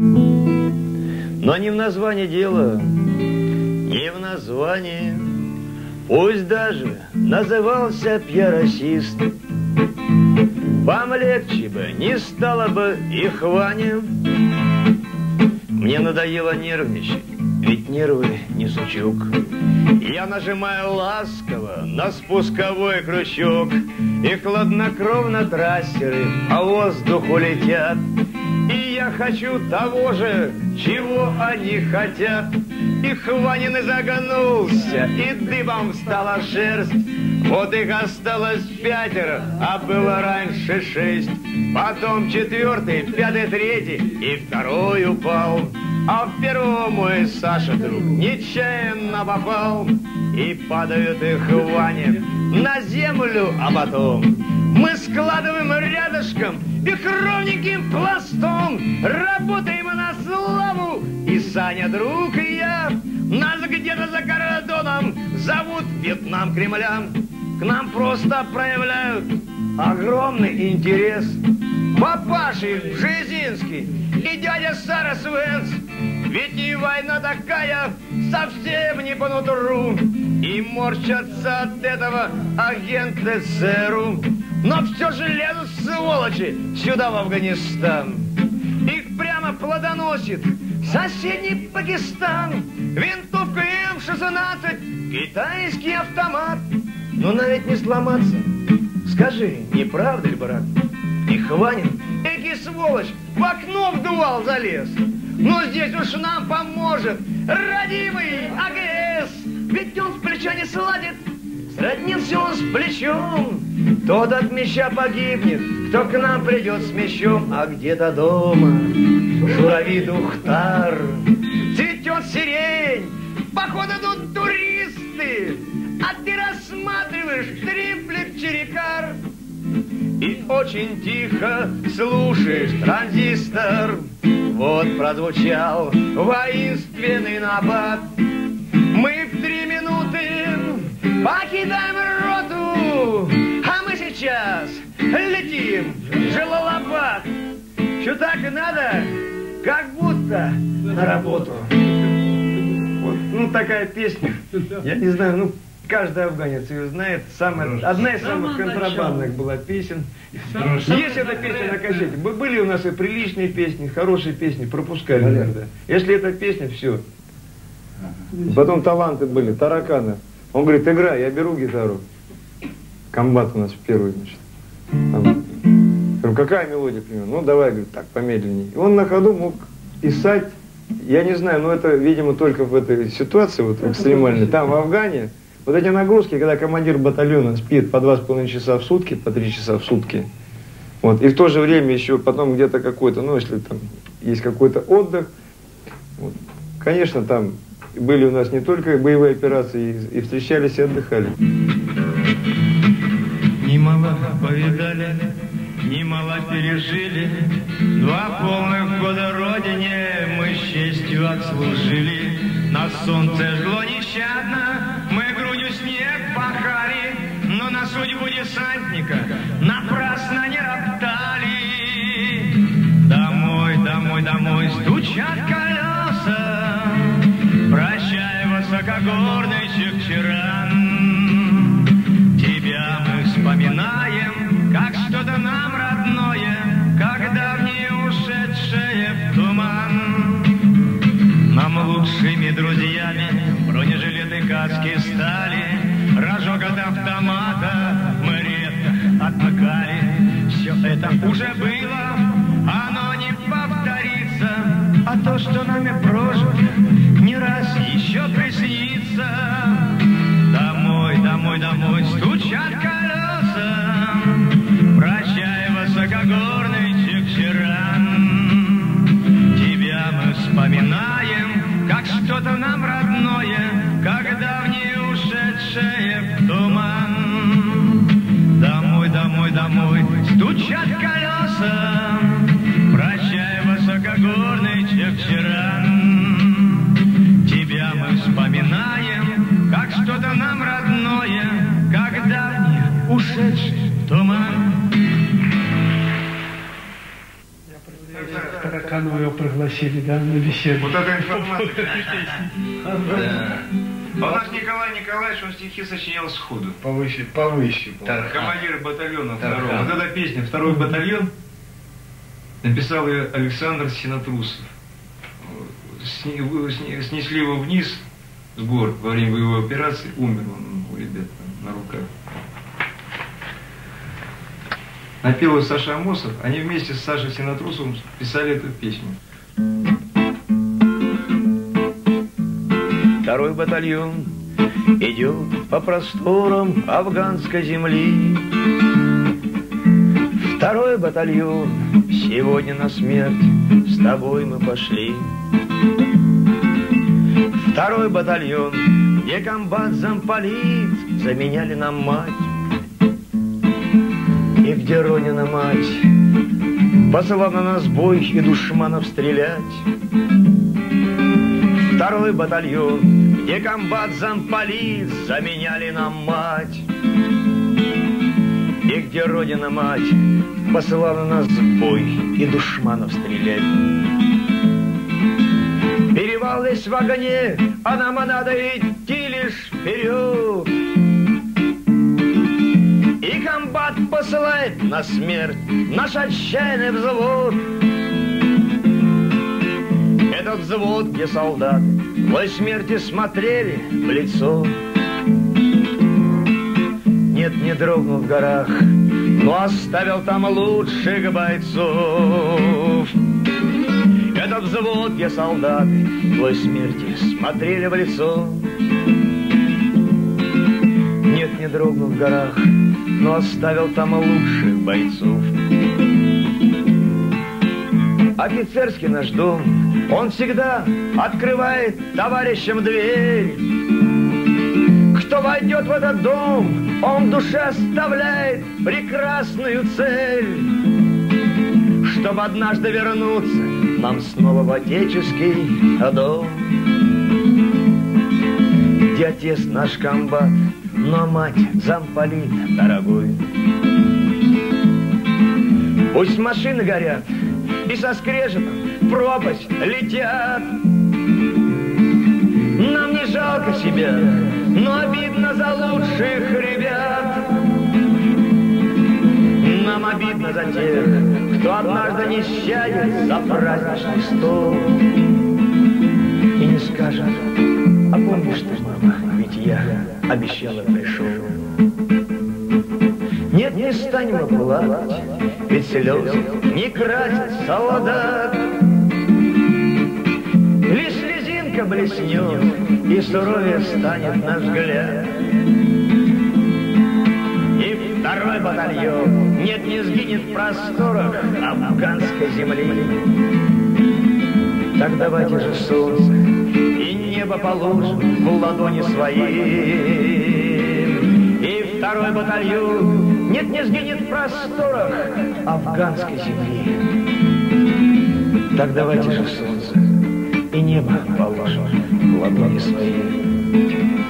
Но не в названии дело, не в названии. Пусть даже назывался б я расист, вам легче бы не стало бы их Ване. Мне надоело нервничать, ведь нервы не сучок. Я нажимаю ласково на спусковой крючок, и хладнокровно трассеры по воздуху летят. И я хочу того же, чего они хотят. И Хванин загнулся, и дыбом стала шерсть. Вот их осталось 5, а было раньше 6. Потом 4, 5, 3 и 2 упал. А в первого мой Саша друг нечаянно попал. И падают их Ване на землю, а потом мы складываем рядышком их ровненьким пластом. Работаем на славу, и Саня, друг, и я. Нас где-то за кордоном зовут Вьетнам Кремля. К нам просто проявляют огромный интерес папаши Бжезинский и дядя Сарас Венс. Ведь и война такая совсем не по нутру, и морщатся от этого агенты ЦРУ. Но все же лезут, сволочи, сюда, в Афганистан. Их прямо плодоносит соседний Пакистан. Винтовка М-16, китайский автомат. Но на ведь не сломаться. Скажи, не правда ли, брат? И Хванин, эки сволочь, в окно в дувал залез. Но здесь уж нам поможет родимый АГС. Ведь он с плеча не сладит, сроднился он с плечом. Тот от меча погибнет, кто к нам придет с мечом. А где-то дома журавит Ухтар, цветет сирень, походу тут туристы. А ты рассматриваешь триплет Черекар и очень тихо слушаешь транзистор. Вот прозвучал воинственный напад. Мы в 3 минуты покидаем роту, а мы сейчас летим в Джалалабад. Что так и надо, как будто на работу. Вот, ну, такая песня, я не знаю, ну, каждый афганец ее знает. Одна из самых контрабандных была песен. Есть эта песня на кассете. Были у нас и приличные песни, хорошие песни, пропускали иногда. Если эта песня, все. Потом таланты были, тараканы. Он говорит, играй, я беру гитару. Комбат у нас первый, значит. Говорю, какая мелодия, примерно? Ну, давай, говорит, так, помедленнее. И он на ходу мог писать, я не знаю, но это, видимо, только в этой ситуации, вот экстремальной. Там, в Афгане, вот эти нагрузки, когда командир батальона спит по 2,5 часа в сутки, по 3 часа в сутки, вот, и в то же время еще потом где-то какой-то, ну, если там есть какой-то отдых, вот, конечно, там были у нас не только боевые операции, и встречались, и отдыхали. Немало повидали, немало пережили, 2 полных года Родине мы с честью отслужили. На солнце жгло нещадно, мы грудью снег пахали, но на судьбу десантника напрасно не роптали. Домой, домой, домой стучат колеса, прощай, высокогорный Чекчеран. Тебя мы вспоминаем, как что-то нам родное, как давнее ушедшее в туман. Нам лучшими друзьями бронежилеты, каски стали, рожок от автомата мы редко отмыкали. Все это уже было, оно не повторится, а то, что нами прожито, не раз еще приснится. Домой, домой, домой стучат колеса, прощай, высокогорный Чекчеран. Тебя мы вспоминаем, как что-то нам родное, как давнее ушедшее в туман. Домой, домой, домой стучат колеса, прощай, высокогорный Чекчеран. Тебя мы вспоминаем, как что-то нам родное, как давнее ушедшее в туман. Тараканова его пригласили, да, на беседу. Вот это информация. А у нас Николай Николаевич, он стихи сочинял сходу. Повыше. Командир батальона второго. Вот эта песня «Второй батальон» написал ее Александр Синотрусов. Снесли его вниз с гор во время боевой операции, умер он у ребят на руках. Напел его Саша Амосов, они вместе с Сашей Синотрусовым писали эту песню. Второй батальон идет по просторам афганской земли. Второй батальон, сегодня на смерть с тобой мы пошли. Второй батальон, где комбат замполит, заменяли нам мать. И где Ронина мать посылала на нас бой и душманов стрелять. Второй батальон, где комбат замполит, заменяли нам мать. И где Родина мать посылала нас в бой и душманов стрелять. Перевал весь в огне, а нам надо идти лишь вперед. И комбат посылает на смерть наш отчаянный взвод. Этот взвод, где солдаты твой смерти смотрели в лицо. Нет, не дрогнул в горах, но оставил там лучших бойцов. Этот взвод, где солдаты твой смерти смотрели в лицо. Нет, не дрогнул в горах, но оставил там лучших бойцов. Офицерский наш дом, он всегда открывает товарищам дверь. Кто войдет в этот дом, он в душе оставляет прекрасную цель. Чтобы однажды вернуться нам снова в отеческий дом, где отец наш комбат, но мать замполит дорогой. Пусть машины горят и со скрежетом в пропасть летят. Нам не жалко себя, но обидно за лучших ребят. Нам обидно за тех, кто однажды не сядет за праздничный стол и не скажет: а помнишь ты, мама, ведь я обещала, пришел. Нет, не станем мы плакать, ведь слезы не красит солдат. Лишь слезинка блеснет, и суровее станет наш взгляд. И второй батальон, нет, не сгинет в просторах афганской земли. Так давайте же солнце и небо положим в ладони свои. И второй батальон, нет, не сгинет в просторах афганской земли. Так давайте же солнце и небо положим в ладони свои.